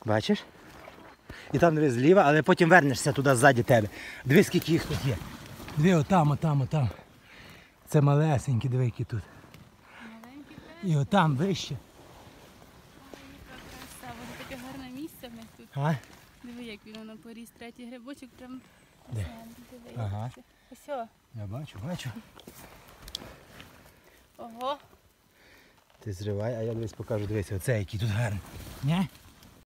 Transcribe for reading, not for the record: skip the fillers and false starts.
Бачиш? І там дивись зліва, але потім вернешся туди ззаді тебе. Дивись, скільки їх тут є. Диви, отам. Це малесенькі, диви, які тут. Маленькі теж. І отам вище. Ой, яка краса. Воно таке гарне місце в них тут. А? Диви, як він воно поріс. Третій грибочок прям. Де? Диви, Ага. як це. Ось о. Я бачу. Ого. Ти зривай, а я дивись покажу, дивись, оце який тут гарний. Ні?